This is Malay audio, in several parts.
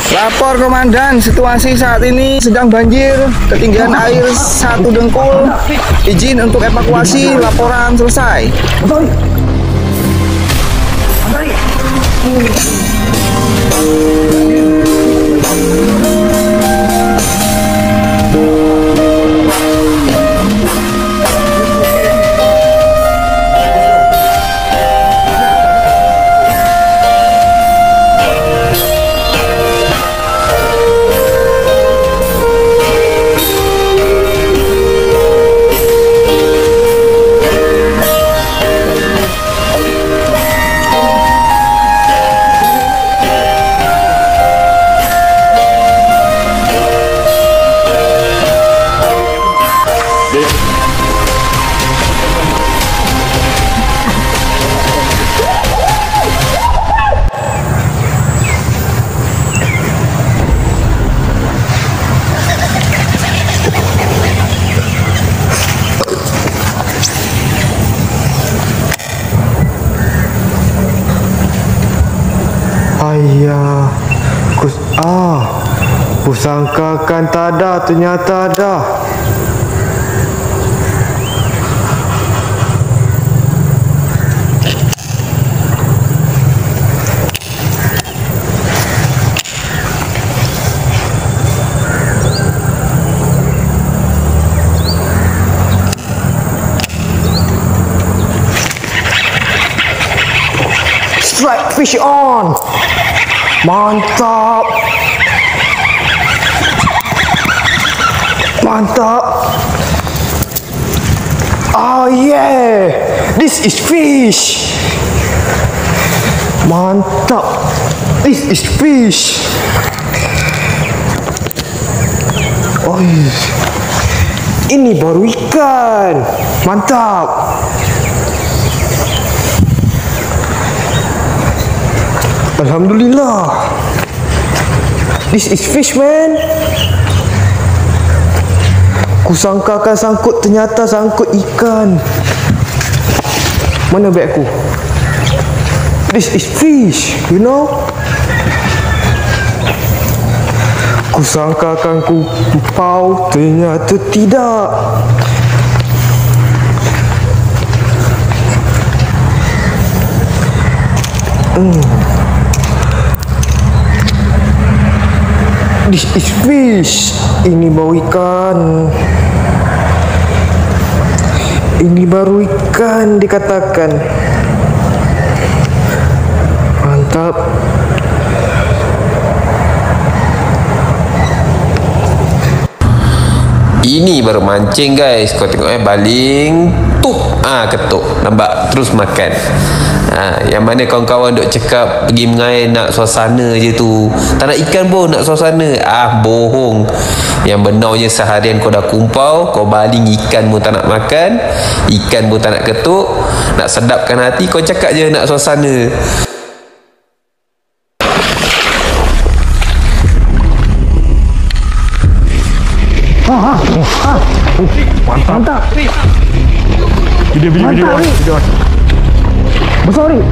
Lapor komandan, situasi saat ini sedang banjir, ketinggian air 1 dengkul. Izin untuk evakuasi, laporan selesai. Ayah, kusangkakan tak ada, ternyata ada. Strike fish on. Mantap. Mantap. Oh yeah. This is fish. Mantap. This is fish. Oh, ini baru ikan. Mantap. Alhamdulillah. This is fish, man. Kusangkakan sangkut, ternyata sangkut ikan. Mana beg aku? This is fish, you know. Kusangkakan ku pau, ternyata tidak. This is fish. Ini bau ikan. Ini baru ikan dikatakan. Mantap. Ini baru mancing guys. Kau tengok baling tup, ketuk, nampak, terus makan. Yang mana kawan-kawan duk cakap pergi mengair nak suasana je tu, tak nak ikan pun, nak suasana. Bohong. Yang benarnya seharian kau dah kumpau, kau baling ikan pun tak nak makan, ikan pun tak nak ketuk. Nak sedapkan hati, kau cakap je nak suasana. Mantap. Video. Besar ni.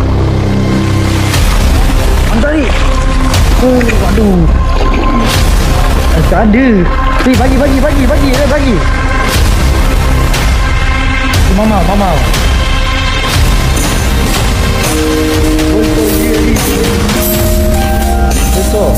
Mantap ni. Waduh. Tak ada. Bagi. Mama. Besar.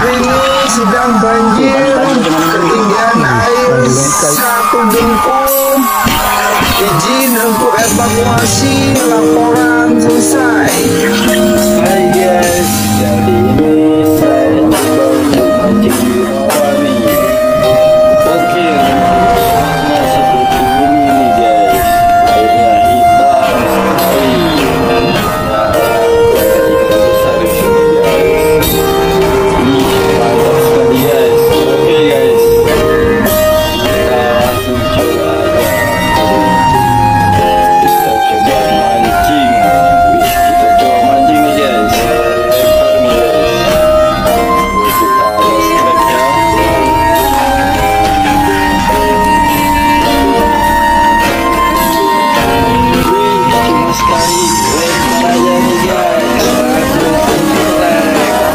ini sedang banjir, ketinggian air 1 dengkul. Izin untuk evakuasi, laporan selesai. Hai guys, jadi ini saya coba untuk mancing di bawah nih. Oke, warnanya seperti ini nih guys. Airnya hitam sekali. Nah, ikan besar di sini guys. Ih, mantap sekali guys. Oke guys, kita langsung coba aja. Kita coba mancing. Wih, kita coba mancing nih guys. Lempar nih guys. Kita ada strike ya. Wih, cuma sekali lempar aja nih guys. Langsung strike.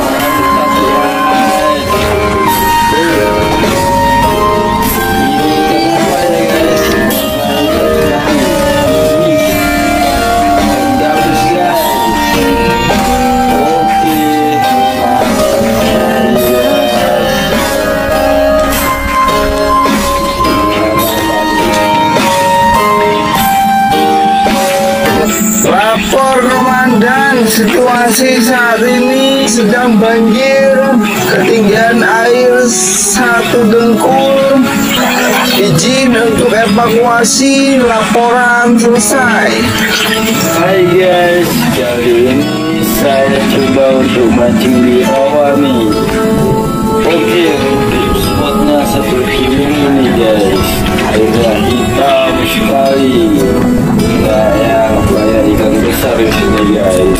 Lapor komandan, situasi saat ini sedang banjir, ketinggian air 1 dengkul. Izin untuk evakuasi, laporan selesai. Hai guys, kali ini saya coba untuk mancing di rawa nih. Oke, untuk spotnya seperti ini nih guys. Airnya hitam sekali. Kayak ikan besar di sini guys.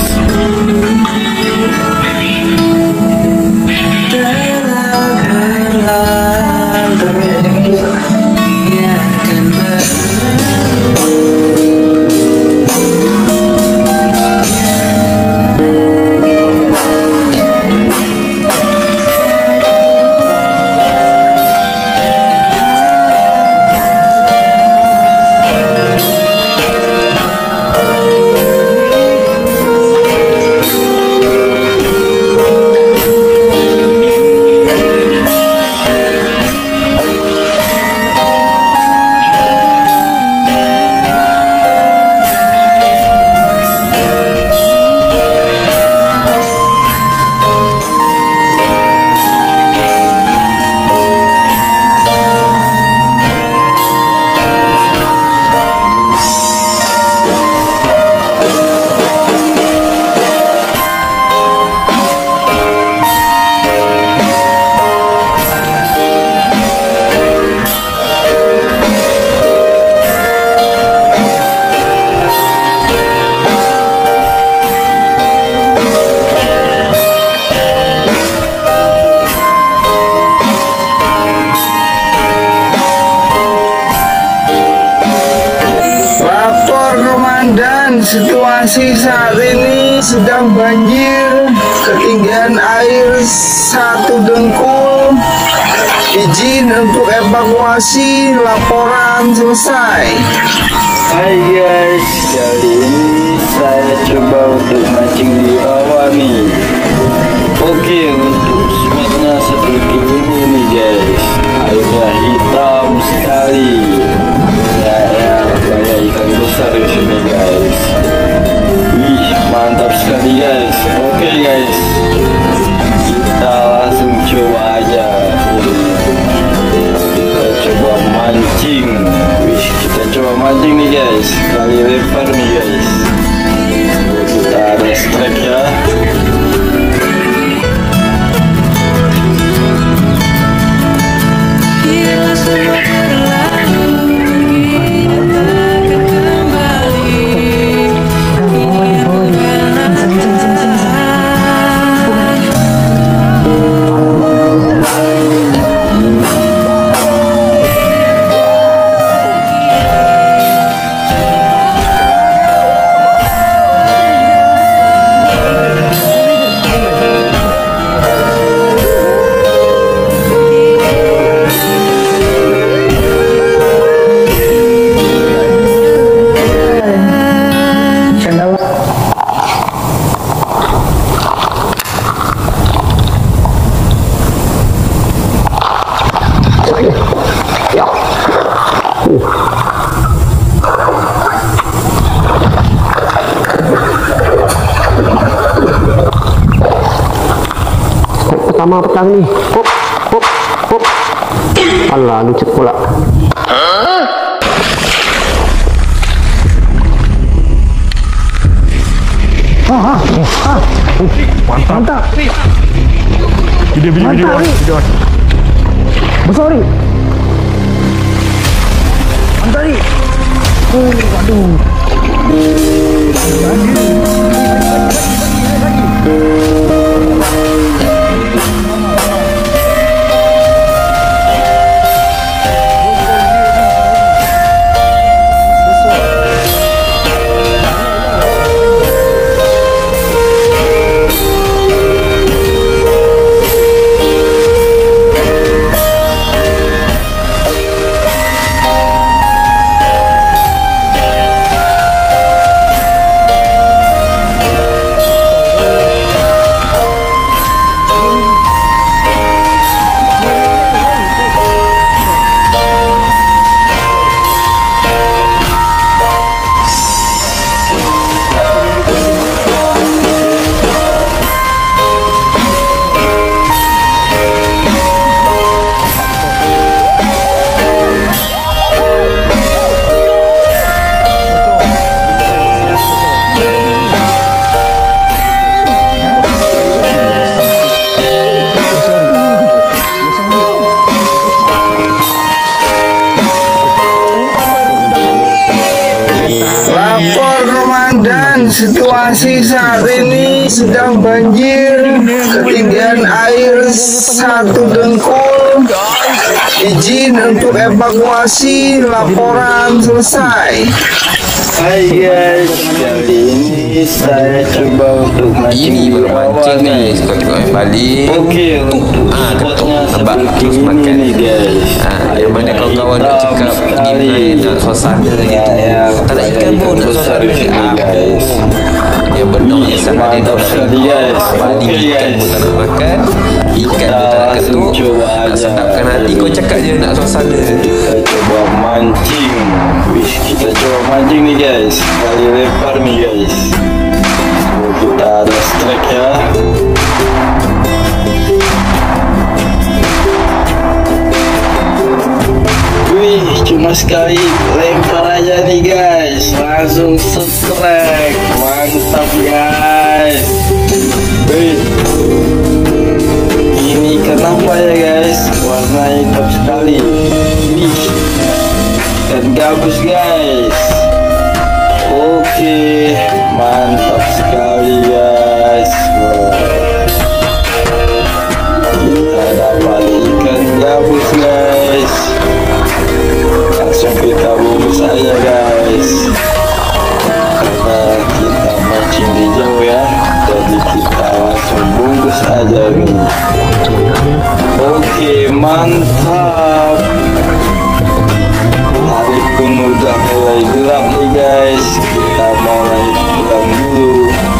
Situasi saat ini sedang banjir, ketinggian air 1 dengkul. Izin untuk evakuasi, laporan selesai. Hai guys, kali ini saya coba untuk mancing di rawa nih. Oke, untuk spotnya seperti ini nih guys. Airnya hitam sekali. Kayak ikan besar di sini guys. Wih, mantap sekali guys. Oke guys, kita langsung coba aja. Kita coba mancing. Wih, kita coba mancing nih guys. Kali lempar nih guys. Kita ada strike ya. lama petang ni. Hop, hop, hop. Alah, lucet pula. Mantap. Video. Besar ni. Mantap ni. Waduh. Situasi saat ini sedang banjir, ketinggian air 1 dengkul. Izin untuk evakuasi, laporan selesai. Hai guys, kali ini saya coba untuk mancing Ini di baru rawa mancing nih. guys. Kau tengok yang balik. Oke, untuk Ketuk. spotnya Nampak seperti terus ini makan. nih guys. Yang mana kawan-kawan nak cakap pergi main nak suasana gitu. Tak ada ikan pun nak suasana guys. Yang benar yang salah dia dah Mantap guys. Balik Oke, ikan guys. pun tak nak makan. Ikan pun tak nak ketuk. Nak sedapkan hati kau cakap je nak suasana. Kita coba mancing. Wish, kita coba mancing nih guys. Kali lempar nih guys. Kita ada strike ya. Wih, cuma sekali lempar aja nih guys, langsung strike. Mantap guys. Wih, ini kenapa ya guys, warna hitam sekali. Wih, dan gabus guys. Oke, mantap sekali guys. Wah. Kita dapat ikan gabus guys. Langsung kita bungkus aja guys, karena kita mancing di jauh ya, jadi kita langsung bungkus aja nih. Oke, mantap. Hari pun udah mulai gelap nih guys, kita mulai pulang dulu.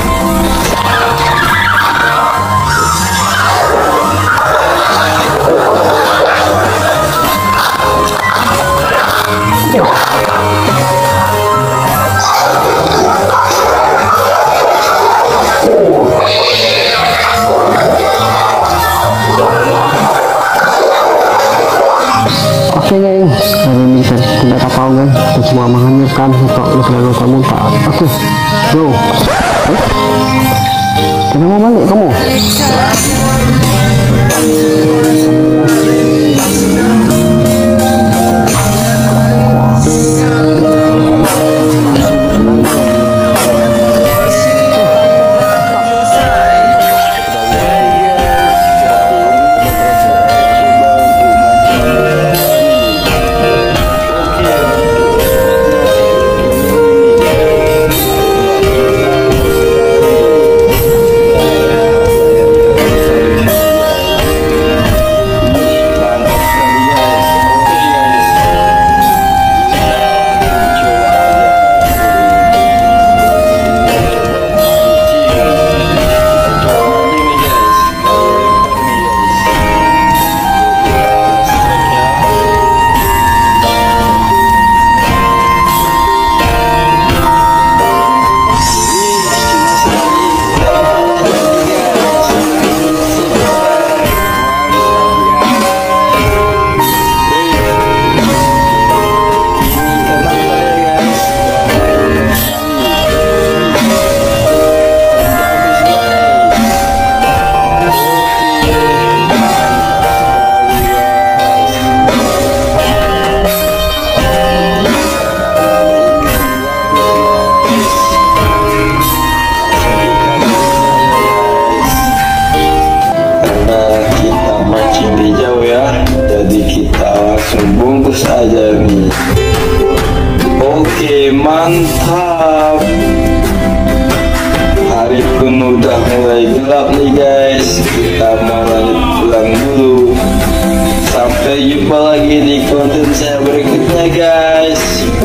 Oke guys, hari ini saya tidak kapal kan, kita cuma menghanyutkan untuk luka muntah. Oke, bro. Kenapa balik kamu? Oke, mantap. Hari pun udah mulai gelap nih guys. Kita mau lanjut pulang dulu. Sampai jumpa lagi di konten saya berikutnya guys.